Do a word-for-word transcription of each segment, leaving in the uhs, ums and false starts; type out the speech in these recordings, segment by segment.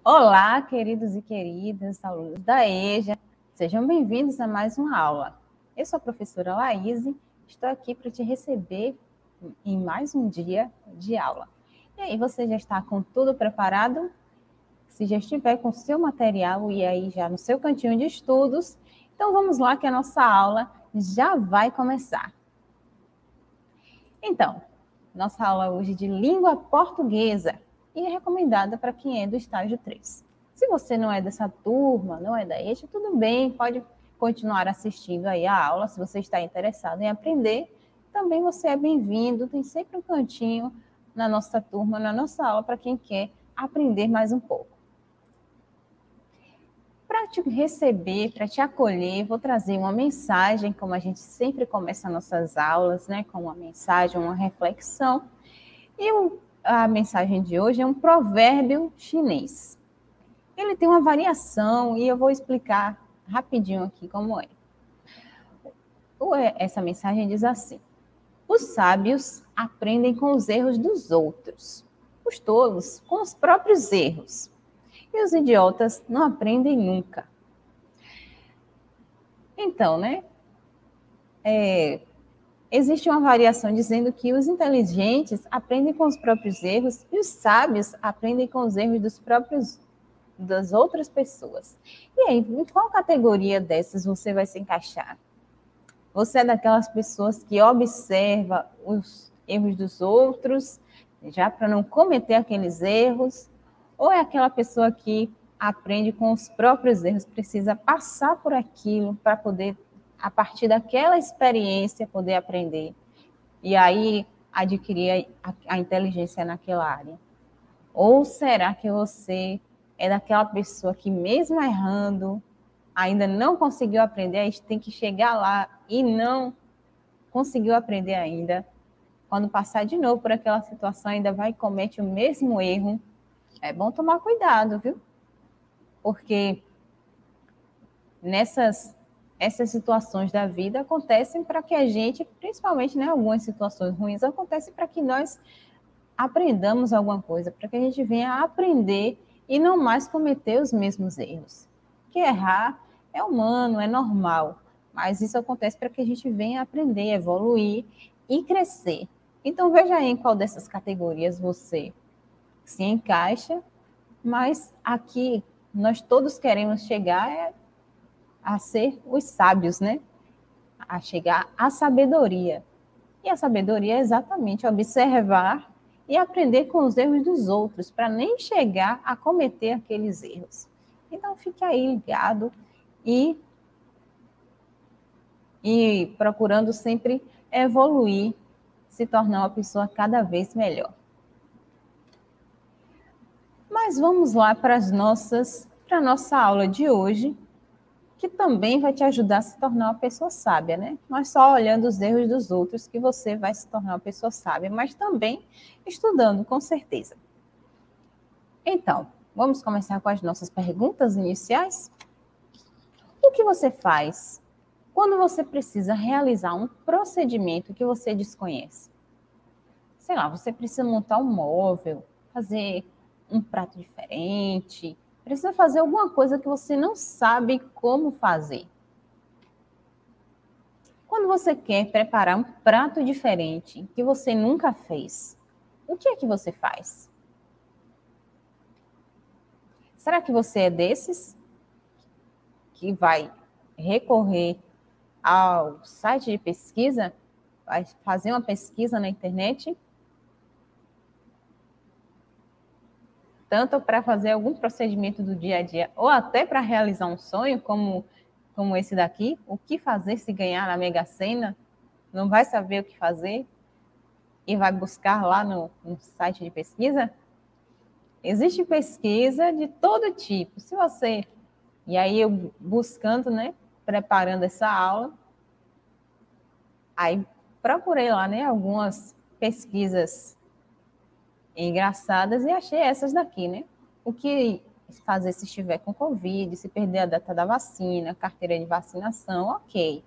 Olá, queridos e queridas, alunos da EJA, sejam bem-vindos a mais uma aula. Eu sou a professora Laíse, estou aqui para te receber em mais um dia de aula. E aí, você já está com tudo preparado? Se já estiver com o seu material e aí já no seu cantinho de estudos, então vamos lá que a nossa aula já vai começar. Então, nossa aula hoje de língua portuguesa e é recomendada para quem é do estágio três. Se você não é dessa turma, não é da EJA, tudo bem, pode continuar assistindo aí a aula, se você está interessado em aprender, também você é bem-vindo, tem sempre um cantinho na nossa turma, na nossa aula, para quem quer aprender mais um pouco. Para te receber, para te acolher, vou trazer uma mensagem, como a gente sempre começa nossas aulas, né, com uma mensagem, uma reflexão. E o, a mensagem de hoje é um provérbio chinês. Ele tem uma variação e eu vou explicar rapidinho aqui como é. Essa mensagem diz assim: os sábios aprendem com os erros dos outros, os tolos com os próprios erros. E os idiotas não aprendem nunca. Então, né? É, existe uma variação dizendo que os inteligentes aprendem com os próprios erros e os sábios aprendem com os erros dos próprios das outras pessoas. E aí, em qual categoria dessas você vai se encaixar? Você é daquelas pessoas que observa os erros dos outros, já para não cometer aqueles erros? Ou é aquela pessoa que aprende com os próprios erros, precisa passar por aquilo para poder, a partir daquela experiência, poder aprender e aí adquirir a, a inteligência naquela área? Ou será que você é daquela pessoa que, mesmo errando, ainda não conseguiu aprender, a gente tem que chegar lá e não conseguiu aprender ainda? Quando passar de novo por aquela situação, ainda vai e comete o mesmo erro? É bom tomar cuidado, viu? Porque nessas essas situações da vida acontecem para que a gente, principalmente, né, algumas situações ruins, acontecem para que nós aprendamos alguma coisa, para que a gente venha a aprender e não mais cometer os mesmos erros. Que errar é humano, é normal, mas isso acontece para que a gente venha a aprender, evoluir e crescer. Então, veja aí em qual dessas categorias você se encaixa, mas aqui nós todos queremos chegar a ser os sábios, né? A chegar à sabedoria. E a sabedoria é exatamente observar e aprender com os erros dos outros, para nem chegar a cometer aqueles erros. Então, fique aí ligado e, e procurando sempre evoluir, se tornar uma pessoa cada vez melhor. Mas vamos lá para as nossas, para a nossa aula de hoje, que também vai te ajudar a se tornar uma pessoa sábia, né? Não é só olhando os erros dos outros que você vai se tornar uma pessoa sábia, mas também estudando, com certeza. Então, vamos começar com as nossas perguntas iniciais? O que você faz quando você precisa realizar um procedimento que você desconhece? Sei lá, você precisa montar um móvel, fazer um prato diferente, precisa fazer alguma coisa que você não sabe como fazer. Quando você quer preparar um prato diferente que você nunca fez, o que é que você faz? Será que você é desses que vai recorrer ao site de pesquisa, vai fazer uma pesquisa na internet, tanto para fazer algum procedimento do dia a dia, ou até para realizar um sonho, como, como esse daqui, o que fazer se ganhar na Mega Sena? Não vai saber o que fazer e vai buscar lá no, no site de pesquisa? Existe pesquisa de todo tipo. Se você... E aí eu buscando, né, preparando essa aula, aí procurei lá, né, algumas pesquisas engraçadas e achei essas daqui, né? O que fazer se estiver com Covid, se perder a data da vacina, carteira de vacinação, ok.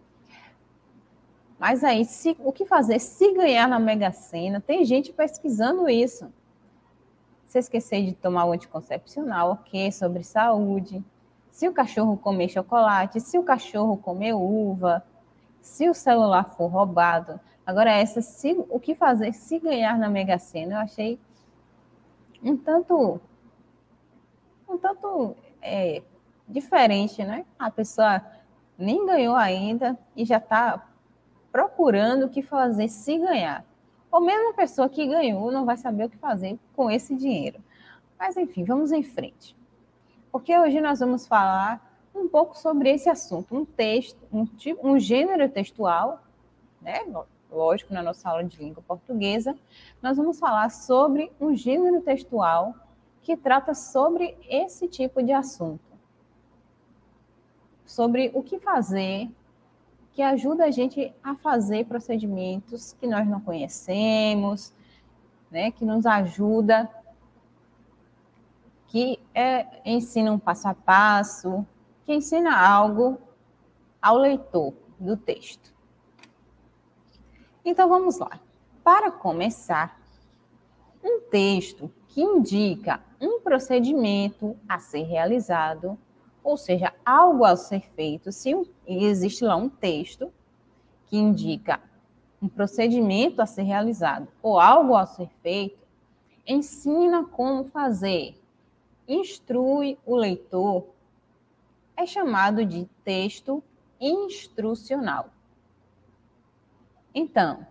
Mas aí, se, o que fazer se ganhar na Mega Sena? Tem gente pesquisando isso. Se esquecer de tomar o anticoncepcional, ok, sobre saúde. Se o cachorro comer chocolate, se o cachorro comer uva, se o celular for roubado. Agora, essa, se, o que fazer se ganhar na Mega Sena, eu achei um tanto, um tanto é, diferente, né? A pessoa nem ganhou ainda e já está procurando o que fazer se ganhar. Ou mesmo a pessoa que ganhou não vai saber o que fazer com esse dinheiro. Mas, enfim, vamos em frente. Porque hoje nós vamos falar um pouco sobre esse assunto, um texto, um, tipo, um gênero textual, né? Lógico, na nossa aula de língua portuguesa, nós vamos falar sobre um gênero textual que trata sobre esse tipo de assunto. Sobre o que fazer, que ajuda a gente a fazer procedimentos que nós não conhecemos, né? Que nos ajuda, que é, ensina um passo a passo, que ensina algo ao leitor do texto. Então, vamos lá. Para começar, um texto que indica um procedimento a ser realizado, ou seja, algo a ser feito, se existe lá um texto que indica um procedimento a ser realizado ou algo a ser feito, ensina como fazer, instrui o leitor, é chamado de texto instrucional. Então,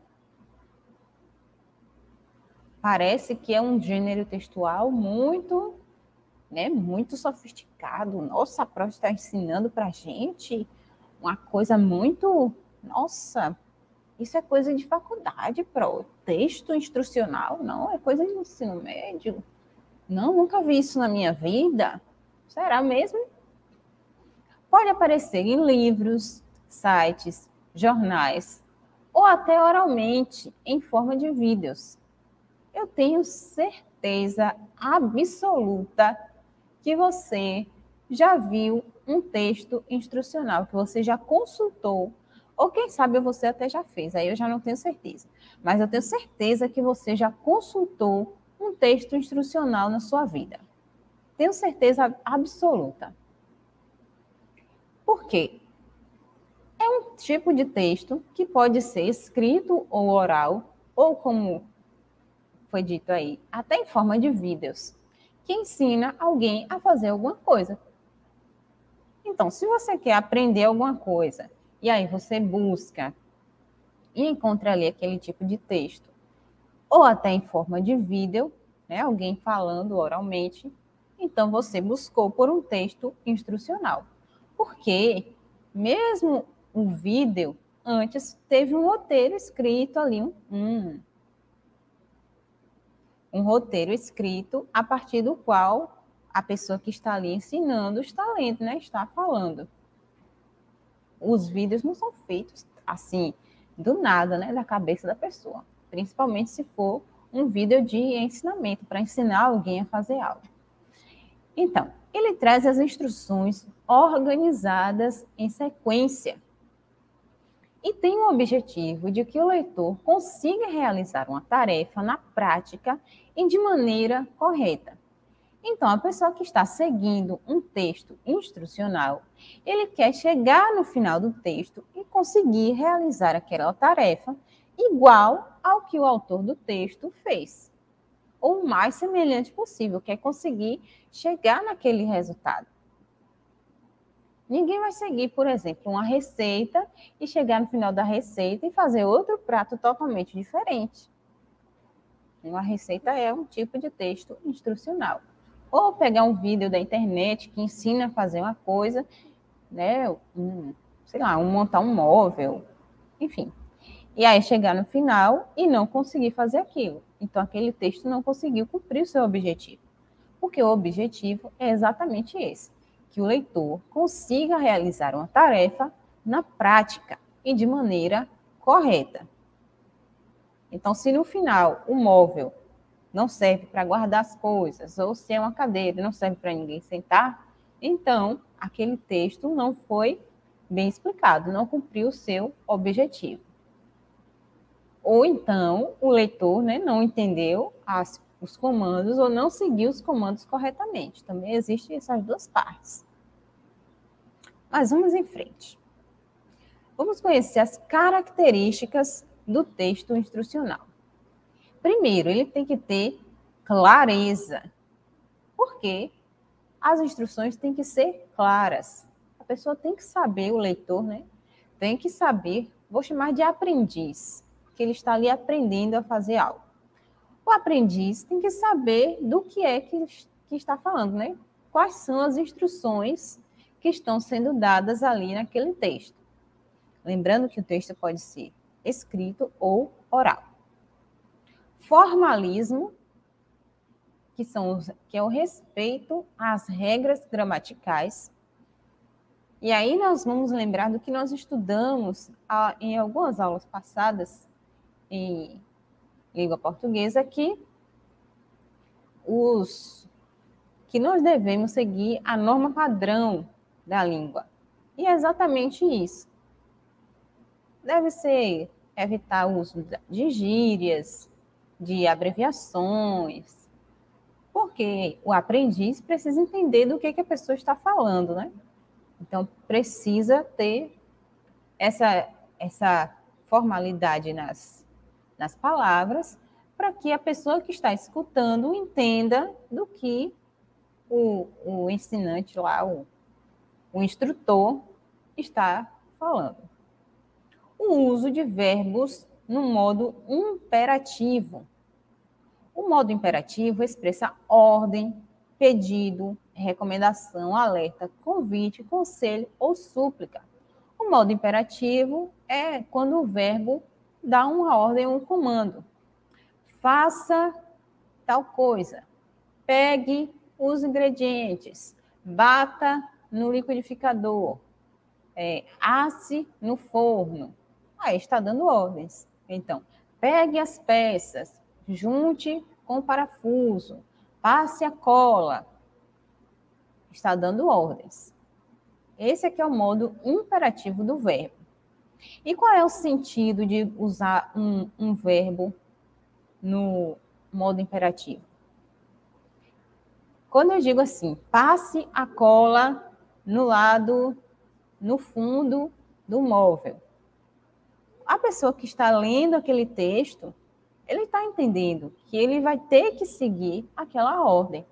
parece que é um gênero textual muito, né, muito sofisticado. Nossa, a prof está ensinando para a gente uma coisa muito... Nossa, isso é coisa de faculdade, pro. Texto instrucional? Não, é coisa de ensino médio. Não, nunca vi isso na minha vida. Será mesmo? Pode aparecer em livros, sites, jornais, ou até oralmente, em forma de vídeos. Eu tenho certeza absoluta que você já viu um texto instrucional, que você já consultou, ou quem sabe você até já fez, aí eu já não tenho certeza. Mas eu tenho certeza que você já consultou um texto instrucional na sua vida. Tenho certeza absoluta. Por quê? É um tipo de texto que pode ser escrito ou oral, ou como foi dito aí, até em forma de vídeos, que ensina alguém a fazer alguma coisa. Então, se você quer aprender alguma coisa, e aí você busca e encontra ali aquele tipo de texto, ou até em forma de vídeo, né, alguém falando oralmente, então você buscou por um texto instrucional. Porque mesmo o vídeo, antes teve um roteiro escrito ali, um, um, um roteiro escrito a partir do qual a pessoa que está ali ensinando está lendo, né, está falando. Os vídeos não são feitos assim, do nada, né, da cabeça da pessoa. Principalmente se for um vídeo de ensinamento, para ensinar alguém a fazer algo. Então, ele traz as instruções organizadas em sequência e tem o objetivo de que o leitor consiga realizar uma tarefa na prática e de maneira correta. Então, a pessoa que está seguindo um texto instrucional, ele quer chegar no final do texto e conseguir realizar aquela tarefa igual ao que o autor do texto fez, ou o mais semelhante possível, quer conseguir chegar naquele resultado. Ninguém vai seguir, por exemplo, uma receita e chegar no final da receita e fazer outro prato totalmente diferente. Uma receita é um tipo de texto instrucional. Ou pegar um vídeo da internet que ensina a fazer uma coisa, né, um, sei lá, um, montar um móvel, enfim. E aí chegar no final e não conseguir fazer aquilo. Então, aquele texto não conseguiu cumprir o seu objetivo. Porque o objetivo é exatamente esse, que o leitor consiga realizar uma tarefa na prática e de maneira correta. Então, se no final o móvel não serve para guardar as coisas, ou se é uma cadeira e não serve para ninguém sentar, então aquele texto não foi bem explicado, não cumpriu o seu objetivo. Ou então o leitor, né, não entendeu as, os comandos ou não seguir os comandos corretamente. Também existem essas duas partes. Mas vamos em frente. Vamos conhecer as características do texto instrucional. Primeiro, ele tem que ter clareza. Por quê? As instruções têm que ser claras. A pessoa tem que saber, o leitor, né? Tem que saber, vou chamar de aprendiz, que ele está ali aprendendo a fazer algo. O aprendiz tem que saber do que é que, que está falando, né? Quais são as instruções que estão sendo dadas ali naquele texto. Lembrando que o texto pode ser escrito ou oral. Formalismo, que, são os, que é o respeito às regras gramaticais. E aí nós vamos lembrar do que nós estudamos a, em algumas aulas passadas em língua portuguesa, que, os, que nós devemos seguir a norma padrão da língua. E é exatamente isso. Deve ser evitar o uso de gírias, de abreviações, porque o aprendiz precisa entender do que, que a pessoa está falando, né? Então, precisa ter essa, essa formalidade nas, nas palavras para que a pessoa que está escutando entenda do que o, o ensinante lá, o, o instrutor, está falando. O uso de verbos no modo imperativo. O modo imperativo expressa ordem, pedido, recomendação, alerta, convite, conselho ou súplica. O modo imperativo é quando o verbo dá uma ordem ou um comando. Faça tal coisa. Pegue os ingredientes. Bata no liquidificador. É, asse no forno. Aí está dando ordens. Então, pegue as peças, junte com o parafuso, passe a cola. Está dando ordens. Esse aqui é o modo imperativo do verbo. E qual é o sentido de usar um, um verbo no modo imperativo? Quando eu digo assim, passe a cola no lado, no fundo do móvel, a pessoa que está lendo aquele texto, ele está entendendo que ele vai ter que seguir aquela ordem.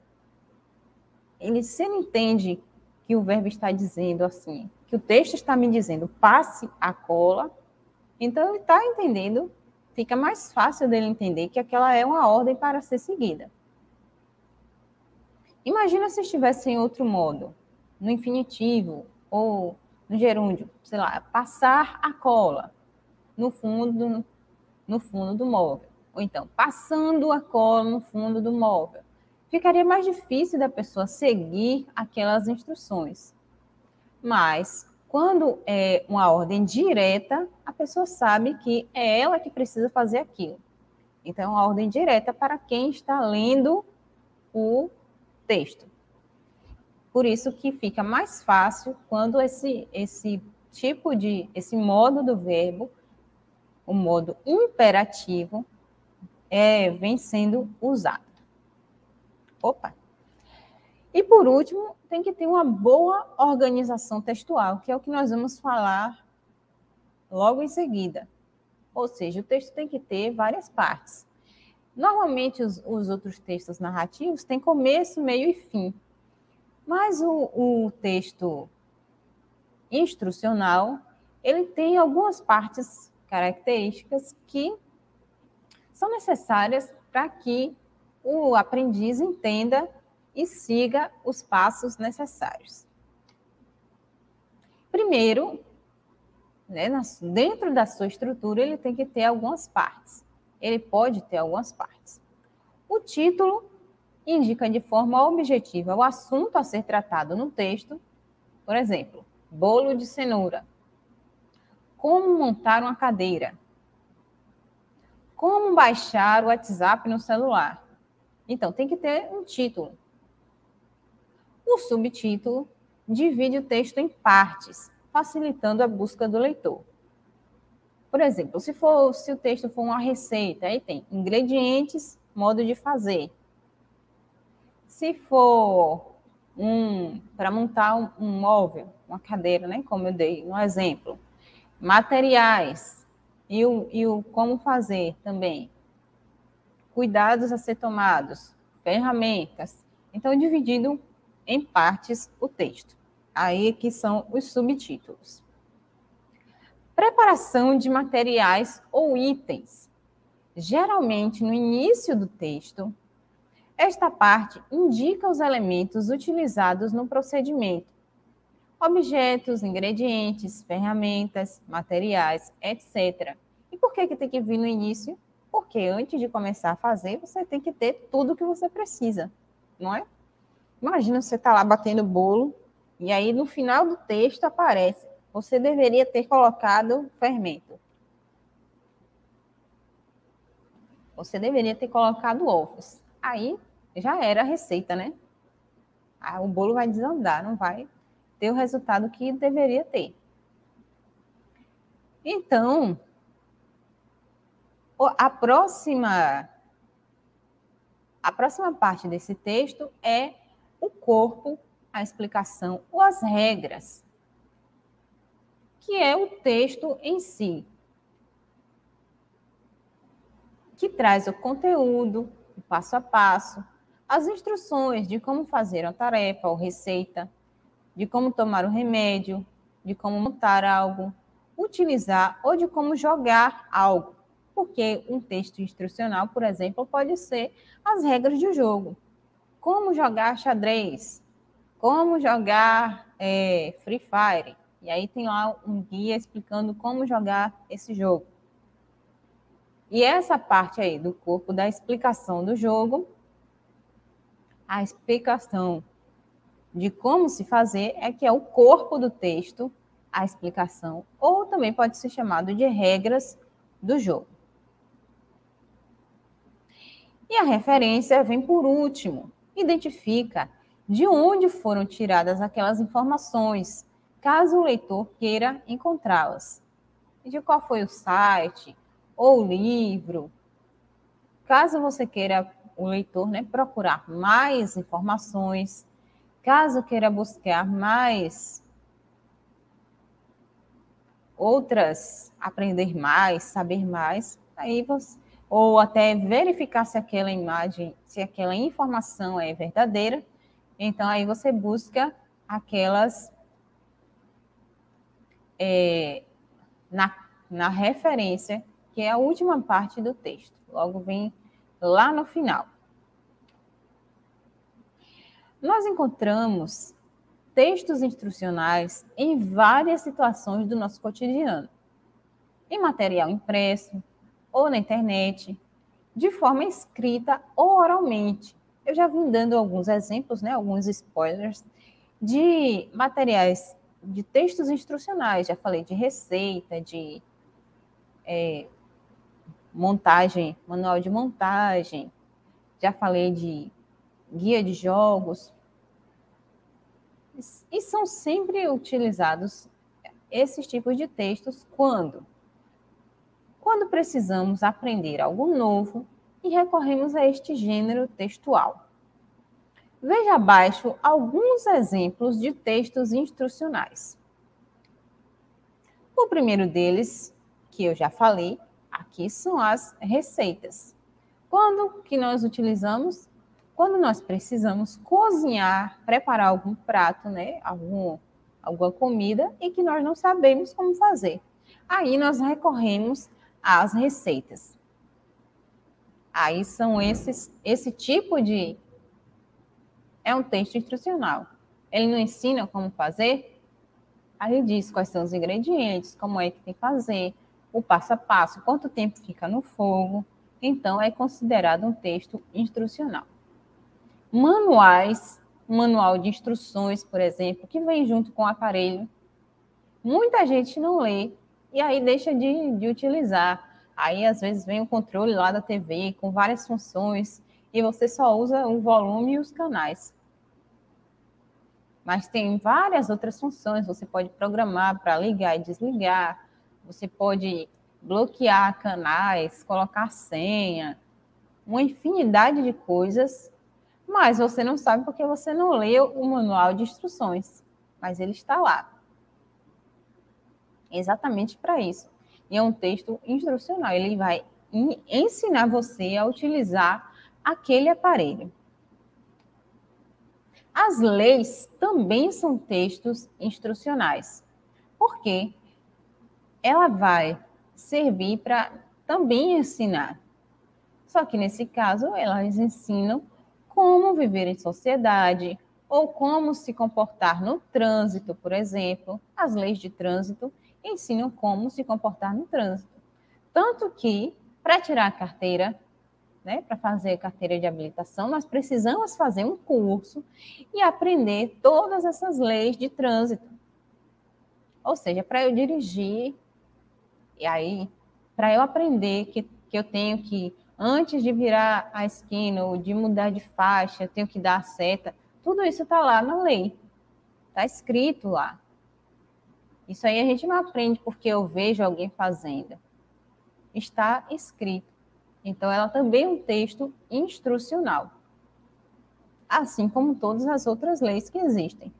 Ele, se ele entende que o verbo está dizendo assim, que o texto está me dizendo, passe a cola, então ele está entendendo, fica mais fácil dele entender que aquela é uma ordem para ser seguida. Imagina se estivesse em outro modo, no infinitivo ou no gerúndio, sei lá, passar a cola no fundo, no fundo do móvel. Ou então, passando a cola no fundo do móvel. Ficaria mais difícil da pessoa seguir aquelas instruções. Mas, quando é uma ordem direta, a pessoa sabe que é ela que precisa fazer aquilo. Então, é uma ordem direta para quem está lendo o texto. Por isso que fica mais fácil quando esse, esse tipo de, esse modo do verbo, o modo imperativo, é, vem sendo usado. Opa! E por último, tem que ter uma boa organização textual, que é o que nós vamos falar logo em seguida. Ou seja, o texto tem que ter várias partes. Normalmente, os, os outros textos narrativos têm começo, meio e fim. Mas o, o texto instrucional, ele tem algumas partes características que são necessárias para que o aprendiz entenda e siga os passos necessários. Primeiro, né, dentro da sua estrutura, ele tem que ter algumas partes. Ele pode ter algumas partes. O título indica de forma objetiva o assunto a ser tratado no texto. Por exemplo, bolo de cenoura. Como montar uma cadeira. Como baixar o WhatsApp no celular. Então, tem que ter um título. O subtítulo divide o texto em partes, facilitando a busca do leitor. Por exemplo, se, for, se o texto for uma receita, aí tem ingredientes, modo de fazer. Se for um, para montar um, um móvel, uma cadeira, né, como eu dei no exemplo, materiais e o, e o como fazer também, cuidados a ser tomados, ferramentas. Então, dividido em partes o texto. Aí que são os subtítulos. Preparação de materiais ou itens. Geralmente, no início do texto, esta parte indica os elementos utilizados no procedimento. Objetos, ingredientes, ferramentas, materiais, etcétera. E por que que tem que vir no início? Porque antes de começar a fazer, você tem que ter tudo que você precisa, não é? Imagina você estar lá batendo bolo e aí no final do texto aparece: você deveria ter colocado fermento. Você deveria ter colocado ovos. Aí já era a receita, né? Ah, o bolo vai desandar, não vai ter o resultado que deveria ter. Então, a próxima, a próxima parte desse texto é o corpo, a explicação ou as regras, que é o texto em si, que traz o conteúdo, o passo a passo, as instruções de como fazer a tarefa ou receita, de como tomar o remédio, de como montar algo, utilizar ou de como jogar algo. Porque um texto instrucional, por exemplo, pode ser as regras de jogo. Como jogar xadrez, como jogar é, Free Fire. E aí tem lá um guia explicando como jogar esse jogo. E essa parte aí do corpo da explicação do jogo, a explicação de como se fazer é que é o corpo do texto, a explicação, ou também pode ser chamado de regras do jogo. E a referência vem por último, identifica de onde foram tiradas aquelas informações, caso o leitor queira encontrá-las. De qual foi o site ou o livro. Caso você queira, o leitor, né, procurar mais informações, caso queira buscar mais outras, aprender mais, saber mais, aí você, ou até verificar se aquela imagem, se aquela informação é verdadeira, então aí você busca aquelas é, na, na referência, que é a última parte do texto, logo vem lá no final. Nós encontramos textos instrucionais em várias situações do nosso cotidiano, em material impresso ou na internet, de forma escrita ou oralmente. Eu já vim dando alguns exemplos, né, alguns spoilers, de materiais, de textos instrucionais. Já falei de receita, de é, montagem, manual de montagem, já falei de guia de jogos. E são sempre utilizados esses tipos de textos quando? Quando precisamos aprender algo novo e recorremos a este gênero textual. Veja abaixo alguns exemplos de textos instrucionais. O primeiro deles, que eu já falei, aqui são as receitas. Quando que nós utilizamos? Quando nós precisamos cozinhar, preparar algum prato, né, algum, alguma comida e que nós não sabemos como fazer. Aí nós recorremos às receitas. Aí são esses, esse tipo de... É um texto instrucional. Ele não ensina como fazer, aí diz quais são os ingredientes, como é que tem que fazer, o passo a passo, quanto tempo fica no fogo. Então, é considerado um texto instrucional. Manuais, um manual de instruções, por exemplo, que vem junto com o aparelho. Muita gente não lê e aí deixa de, de utilizar. Aí, às vezes, vem o controle lá da T V com várias funções e você só usa o volume e os canais. Mas tem várias outras funções. Você pode programar para ligar e desligar. Você pode bloquear canais, colocar senha, uma infinidade de coisas. Mas você não sabe porque você não leu o manual de instruções. Mas ele está lá. Exatamente para isso. E é um texto instrucional. Ele vai ensinar você a utilizar aquele aparelho. As leis também são textos instrucionais, porque ela vai servir para também ensinar. Só que nesse caso, elas ensinam como viver em sociedade ou como se comportar no trânsito, por exemplo. As leis de trânsito ensinam como se comportar no trânsito. Tanto que, para tirar a carteira, né, para fazer a carteira de habilitação, nós precisamos fazer um curso e aprender todas essas leis de trânsito. Ou seja, para eu dirigir, e aí, para eu aprender que, que eu tenho que, antes de virar a esquina ou de mudar de faixa, eu tenho que dar a seta, tudo isso está lá na lei, está escrito lá. Isso aí a gente não aprende porque eu vejo alguém fazendo. Está escrito. Então, ela também é um texto instrucional, assim como todas as outras leis que existem.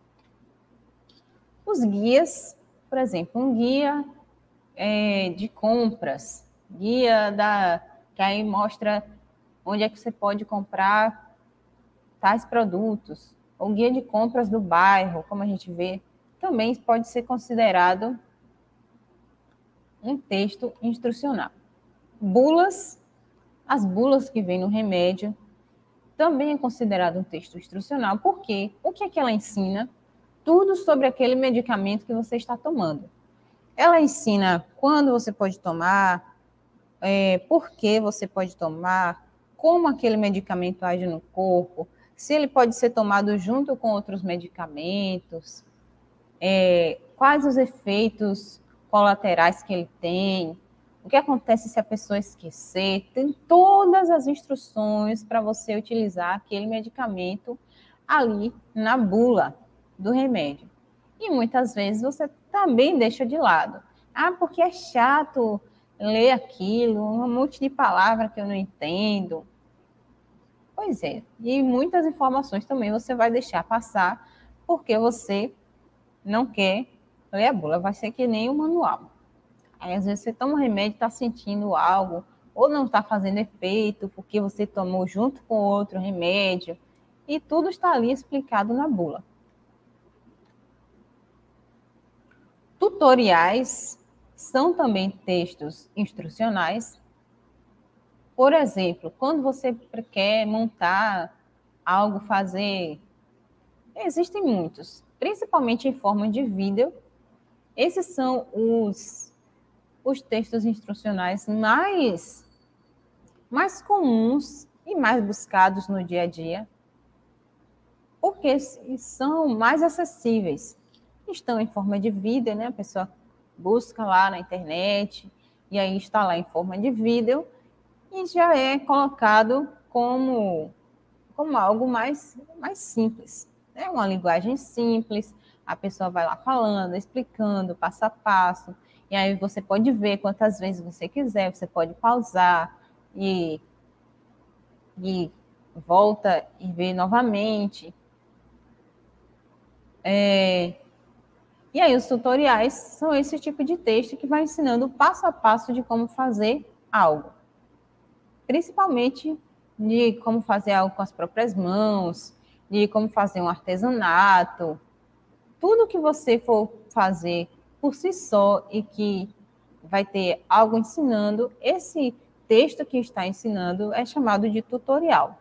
Os guias, por exemplo, um guia é, de compras, guia da, que aí mostra onde é que você pode comprar tais produtos, ou guia de compras do bairro, como a gente vê, também pode ser considerado um texto instrucional. Bulas, as bulas que vêm no remédio, também é considerado um texto instrucional, porque o que é que ela ensina? Tudo sobre aquele medicamento que você está tomando. Ela ensina quando você pode tomar, é, por que você pode tomar, como aquele medicamento age no corpo, se ele pode ser tomado junto com outros medicamentos, é, quais os efeitos colaterais que ele tem, o que acontece se a pessoa esquecer. Tem todas as instruções para você utilizar aquele medicamento ali na bula do remédio. E muitas vezes você também deixa de lado. Ah, porque é chato ler aquilo, um monte de palavra que eu não entendo. Pois é, e muitas informações também você vai deixar passar porque você não quer ler a bula. Vai ser que nem o manual. Aí, às vezes, você toma um remédio e está sentindo algo, ou não está fazendo efeito, porque você tomou junto com outro remédio, e tudo está ali explicado na bula. Tutoriais são também textos instrucionais. Por exemplo, quando você quer montar algo, fazer... Existem muitos, principalmente em forma de vídeo. Esses são os, os textos instrucionais mais, mais comuns e mais buscados no dia a dia, porque são mais acessíveis. Estão em forma de vídeo, né? A pessoa busca lá na internet e aí está lá em forma de vídeo e já é colocado como, como algo mais, mais simples, né? Uma linguagem simples, a pessoa vai lá falando, explicando passo a passo, e aí você pode ver quantas vezes você quiser, você pode pausar e, e volta e vê novamente. É, e aí os tutoriais são esse tipo de texto que vai ensinando passo a passo de como fazer algo. Principalmente de como fazer algo com as próprias mãos, de como fazer um artesanato. Tudo que você for fazer por si só e que vai ter algo ensinando, esse texto que está ensinando é chamado de tutorial.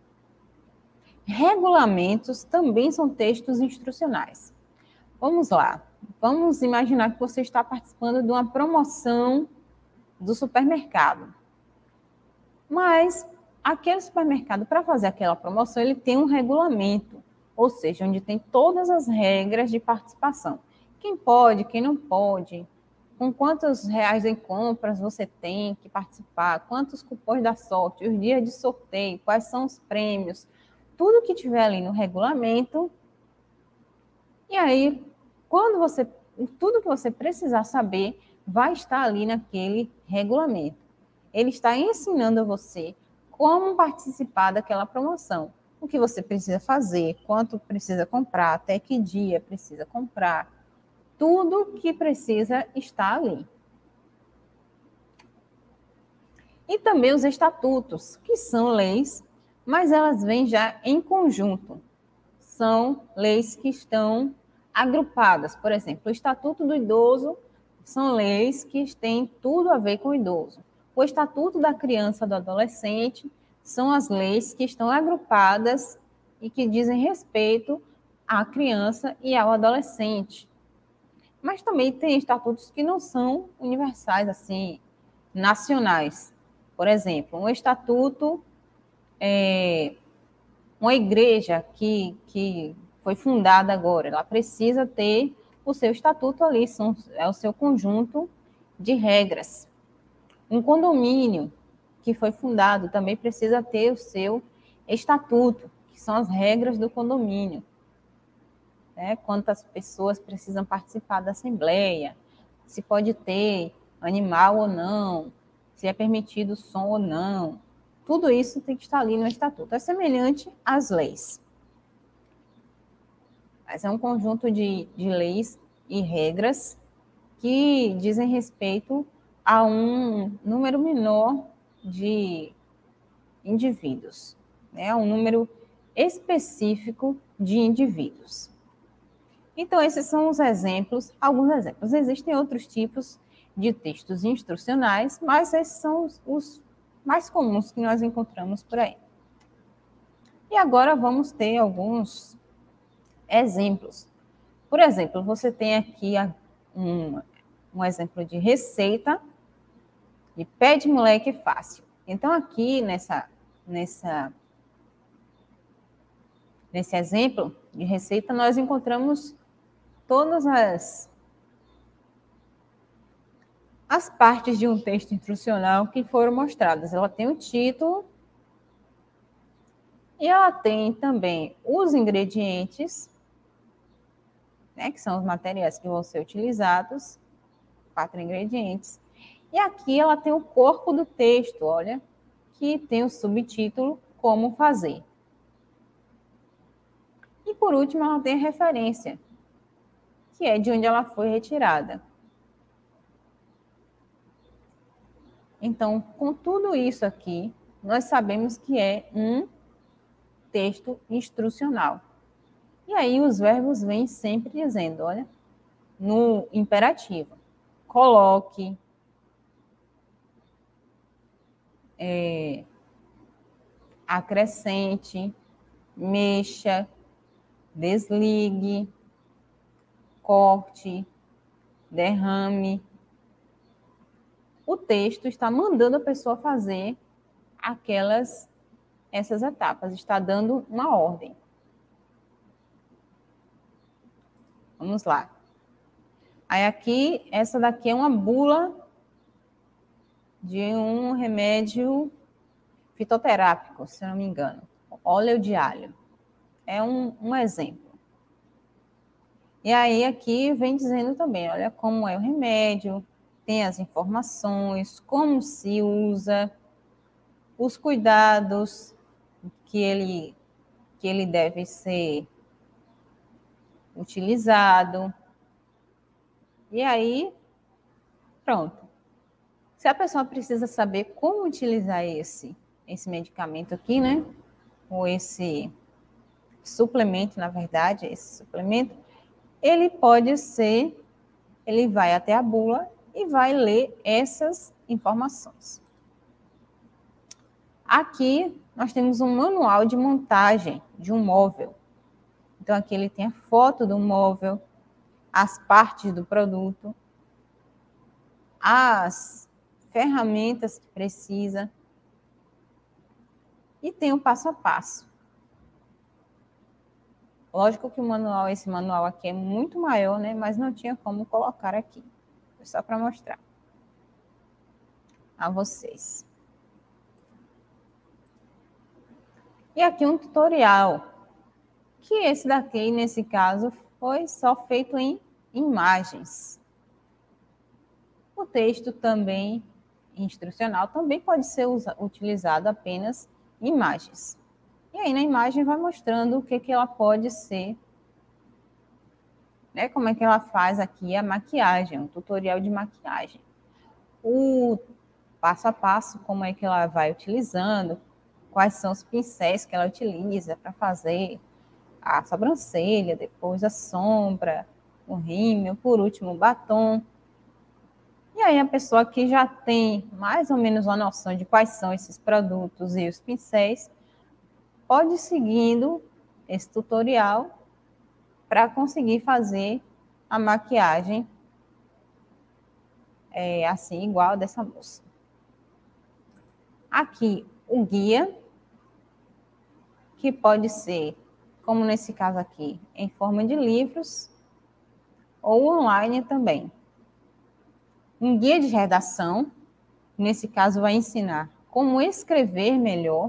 Regulamentos também são textos instrucionais. Vamos lá. Vamos imaginar que você está participando de uma promoção do supermercado. Mas aquele supermercado, para fazer aquela promoção, ele tem um regulamento, ou seja, onde tem todas as regras de participação. Quem pode, quem não pode, com quantos reais em compras você tem que participar, quantos cupons da sorte, os dias de sorteio, quais são os prêmios, tudo que tiver ali no regulamento. E aí, quando você, tudo que você precisar saber vai estar ali naquele regulamento. Ele está ensinando a você como participar daquela promoção. o que você precisa fazer, quanto precisa comprar, até que dia precisa comprar. Tudo que precisa está ali. E também os estatutos, que são leis, mas elas vêm já em conjunto. São leis que estão agrupadas. Por exemplo, o Estatuto do Idoso são leis que têm tudo a ver com o idoso. O Estatuto da Criança e do Adolescente são as leis que estão agrupadas e que dizem respeito à criança e ao adolescente. Mas também tem estatutos que não são universais, assim, nacionais. Por exemplo, um estatuto, é, uma igreja que, que foi fundada agora, ela precisa ter o seu estatuto ali, são, é o seu conjunto de regras. Um condomínio que foi fundado também precisa ter o seu estatuto, que são as regras do condomínio. Né? Quantas pessoas precisam participar da assembleia, se pode ter animal ou não, se é permitido som ou não. Tudo isso tem que estar ali no estatuto. É semelhante às leis. Mas é um conjunto de, de leis e regras que dizem respeito a um número menor de indivíduos, né? Um número específico de indivíduos. Então, esses são os exemplos, alguns exemplos. Existem outros tipos de textos instrucionais, mas esses são os, os mais comuns que nós encontramos por aí. E agora vamos ter alguns exemplos. Por exemplo, você tem aqui um, um exemplo de receita de pé de moleque fácil. Então, aqui nessa, nessa, nesse exemplo de receita, nós encontramos todas as, as partes de um texto instrucional que foram mostradas. Ela tem o título e ela tem também os ingredientes, né, que são os materiais que vão ser utilizados, quatro ingredientes. E aqui ela tem o corpo do texto, olha, que tem o subtítulo Como Fazer. E por último, ela tem a referência, que é de onde ela foi retirada. Então, com tudo isso aqui, nós sabemos que é um texto instrucional. E aí os verbos vêm sempre dizendo, olha, no imperativo, coloque, é, acrescente, mexa, desligue, corte, derrame. O texto está mandando a pessoa fazer aquelas, essas etapas, está dando uma ordem. Vamos lá. Aí aqui, essa daqui é uma bula de um remédio fitoterápico, se eu não me engano. Óleo de alho. É um, um exemplo. E aí aqui vem dizendo também, olha como é o remédio, tem as informações, como se usa, os cuidados que ele, que ele deve ser utilizado. E aí, pronto. Se a pessoa precisa saber como utilizar esse, esse medicamento aqui, né? Ou esse suplemento, na verdade, esse suplemento, ele pode ser, ele vai até a bula e vai ler essas informações. Aqui nós temos um manual de montagem de um móvel. Então aqui ele tem a foto do móvel, as partes do produto, as ferramentas que precisa e tem o passo a passo. Lógico que o manual, esse manual aqui é muito maior, né? Mas não tinha como colocar aqui. Foi só para mostrar a vocês. E aqui um tutorial, que esse daqui, nesse caso, foi só feito em imagens. O texto também, instrucional, também pode ser usa, utilizado apenas em imagens. E aí na imagem vai mostrando o que, que ela pode ser, né? Como é que ela faz aqui a maquiagem, um tutorial de maquiagem. O passo a passo, como é que ela vai utilizando, quais são os pincéis que ela utiliza para fazer a sobrancelha, depois a sombra, o rímel, por último o batom. E aí a pessoa que já tem mais ou menos uma noção de quais são esses produtos e os pincéis, pode ir seguindo esse tutorial para conseguir fazer a maquiagem é, assim, igual dessa moça. Aqui o guia, que pode ser, como nesse caso aqui, em forma de livros ou online também. Um guia de redação, nesse caso vai ensinar como escrever melhor.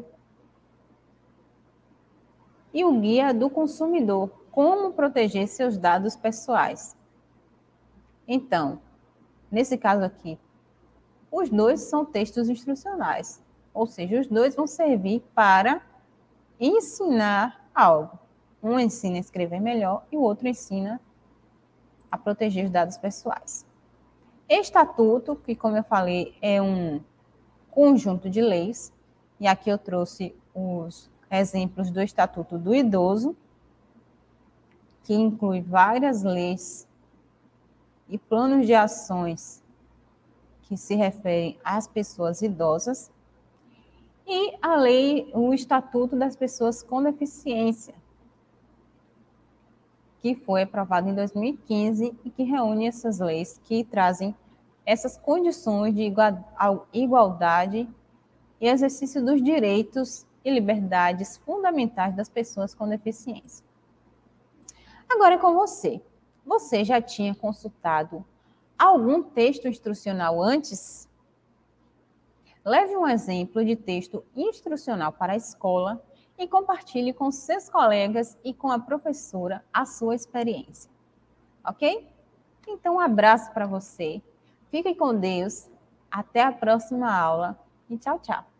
E o guia do consumidor, como proteger seus dados pessoais. Então, nesse caso aqui, os dois são textos instrucionais, ou seja, os dois vão servir para ensinar algo. Um ensina a escrever melhor e o outro ensina a proteger os dados pessoais. Estatuto, que como eu falei, é um conjunto de leis, e aqui eu trouxe os exemplos do Estatuto do Idoso, que inclui várias leis e planos de ações que se referem às pessoas idosas, e a lei, o Estatuto das Pessoas com Deficiência, que foi aprovado em dois mil e quinze e que reúne essas leis que trazem essas condições de igualdade e exercício dos direitos e liberdades fundamentais das pessoas com deficiência. Agora é com você. Você já tinha consultado algum texto instrucional antes? Leve um exemplo de texto instrucional para a escola e compartilhe com seus colegas e com a professora a sua experiência. Ok? Então, um abraço para você. Fique com Deus. Até a próxima aula e tchau, tchau.